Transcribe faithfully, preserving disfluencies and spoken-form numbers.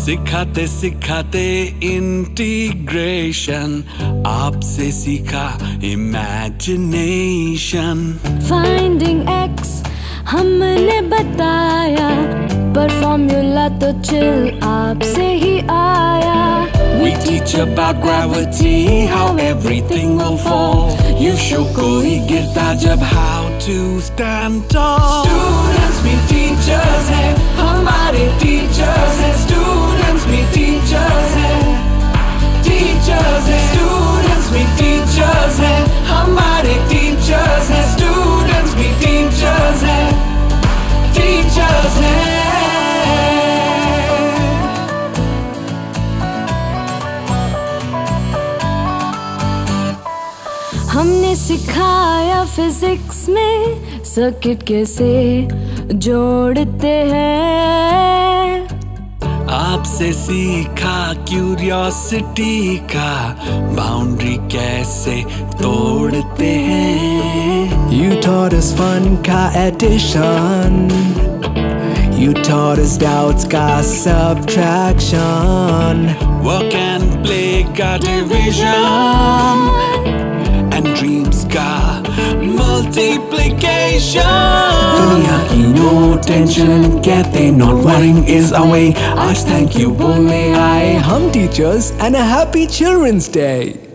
सिखाते सिखाते इंटीग्रेशन, आपसे सीखा इमेजिनेशन। फाइंडिंग एक्स हमने बताया, पर फॉर्मूला तो चिल आपसे ही आया। We teach about gravity, how everything will fall. You show कोई गिरता जब how to stand tall. Students भी teachers हैं, हमारे teachers हैं। Students भी teachers हैं, teachers हैं। Students भी teachers हैं, हमारे teachers हैं। Students भी teachers हैं, teachers हैं। हमने सिखाया फिजिक्स में सर्किट कैसे जोड़ते हैं। आपसे सीखा क्यूरियोसिटी का बाउंड्री कैसे तोड़ते हैं। You taught us fun का addition, you taught us doubts का subtraction, work and play का division, and dreams का multiplication. दुनिया की no tension कहते not worrying is our way। आज thank you बोलने आए हम teachers and a happy Children's Day।